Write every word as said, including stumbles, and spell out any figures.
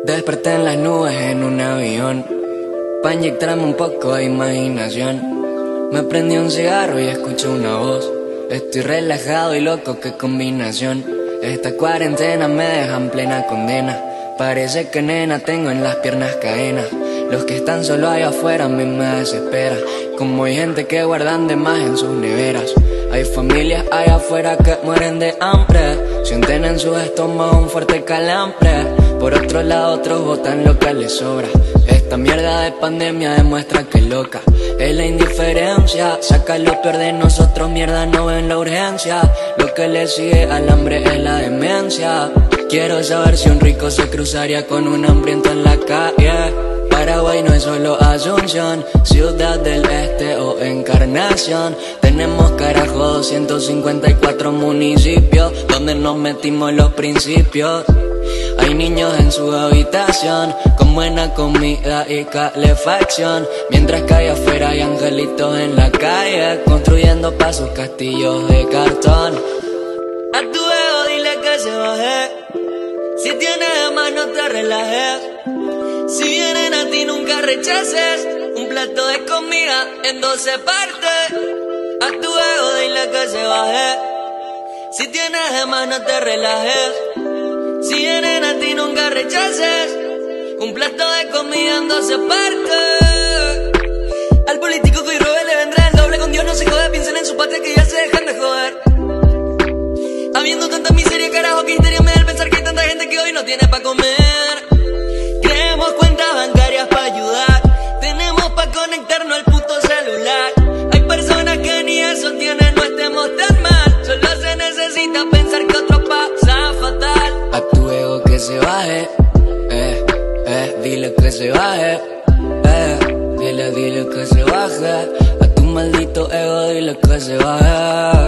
Desperté en las nubes en un avión, pa' inyectarme un poco de imaginación. Me prendí un cigarro y escuché una voz. Estoy relajado y loco, qué combinación. Esta cuarentena me deja en plena condena. Parece que nena tengo en las piernas cadenas. Los que están solo allá afuera a mí me desespera. Como hay gente que guardan de más en sus neveras. Hay familias allá afuera que mueren de hambre. Sienten en sus estómagos un fuerte calambre. Por otro lado otros botan lo que les sobra. Esta mierda de pandemia demuestra que loca es la indiferencia. Saca lo peor de nosotros, mierda, no ven la urgencia. Lo que le sigue al hambre es la demencia. Quiero saber si un rico se cruzaría con un hambriento en la calle. Paraguay no es solo Asunción, Ciudad del Este o Encarnación. Tenemos carajo doscientos cincuenta y cuatro municipios donde nos metimos los principios. Hay niños en su habitación con buena comida y calefacción, mientras que allá afuera hay angelitos en la calle construyendo pa' sus castillos de cartón. A tu ego dile que se baje, si tienes de más no te relajes. Si vienen a ti nunca rechaces un plato de comida en doce partes. A tu ego dile que se baje, si tienes de más no te relajes. Si vienen a ti nunca rechaces un plato de comida en doce partes. Al político que hoy robe le vendrá el doble. Con Dios no se jode, piensen en su patria que ya se dejan de joder. Habiendo tanta miseria, carajo, que histeria me da el pensar que hay tanta gente que hoy no tiene pa' comer. Creemos cuentas bancarias pa' ayudar, tenemos pa' conectarnos al puto celular. Hay personas que ni eso tienen, no estemos tan mal. Solo se necesita pensar que otro pasa fatal. A tu ego que se baje, eh, eh, dile que se baje, eh, dile, dile que se baje. A tu maldito ego dile que se baje.